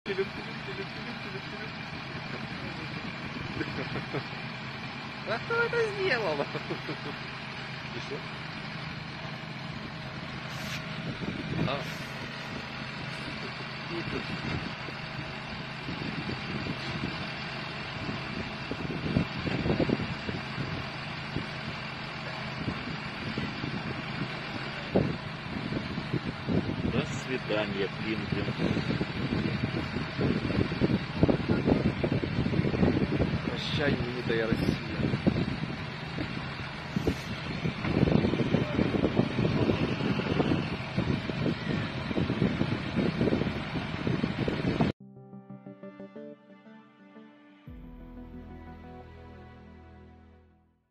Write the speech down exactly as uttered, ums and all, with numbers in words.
А кто это сделал? И что? А. До свидания, Клинтон. Прощай, знаменитая Россия.